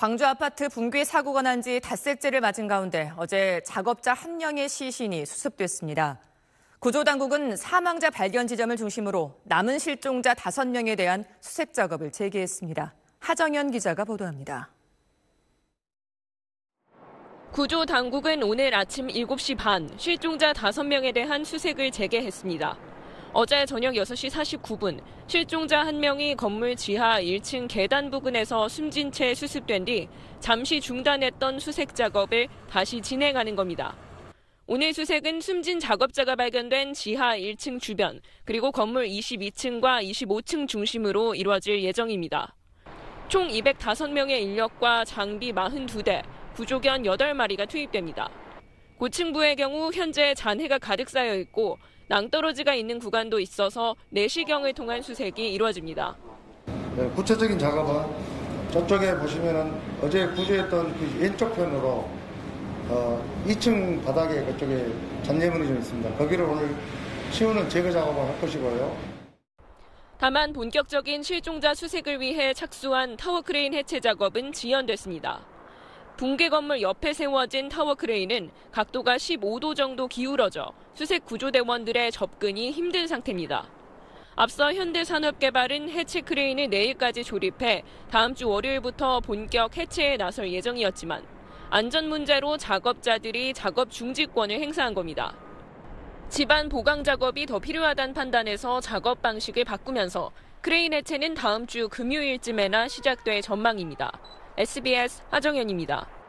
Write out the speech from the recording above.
광주 아파트 붕괴 사고가 난 지 닷새째를 맞은 가운데 어제 작업자 한 명의 시신이 수습됐습니다. 구조당국은 사망자 발견 지점을 중심으로 남은 실종자 5명에 대한 수색 작업을 재개했습니다. 하정연 기자가 보도합니다. 구조당국은 오늘 아침 7시 반 실종자 5명에 대한 수색을 재개했습니다. 어제 저녁 6시 49분 실종자 1명이 건물 지하 1층 계단 부근에서 숨진 채 수습된 뒤 잠시 중단했던 수색 작업을 다시 진행하는 겁니다. 오늘 수색은 숨진 작업자가 발견된 지하 1층 주변 그리고 건물 22층과 25층 중심으로 이루어질 예정입니다. 총 205명의 인력과 장비 42대, 구조견 8마리가 투입됩니다. 고층부의 경우 현재 잔해가 가득 쌓여 있고 낭떠러지가 있는 구간도 있어서 내시경을 통한 수색이 이루어집니다. 네, 구체적인 작업은 저쪽에 보시면은 어제 구조했던 그 왼쪽 편으로 2층 바닥에 그쪽에 잔여물이 좀 있습니다. 거기를 오늘 치우는 제거 작업을 할 것이고요. 다만 본격적인 실종자 수색을 위해 착수한 타워 크레인 해체 작업은 지연됐습니다. 붕괴 건물 옆에 세워진 타워 크레인은 각도가 15도 정도 기울어져 수색 구조대원들의 접근이 힘든 상태입니다. 앞서 현대산업개발은 해체 크레인을 내일까지 조립해 다음 주 월요일부터 본격 해체에 나설 예정이었지만 안전 문제로 작업자들이 작업 중지권을 행사한 겁니다. 집안 보강 작업이 더 필요하다는 판단에서 작업 방식을 바꾸면서 크레인 해체는 다음 주 금요일쯤에나 시작될 전망입니다. SBS 하정연입니다.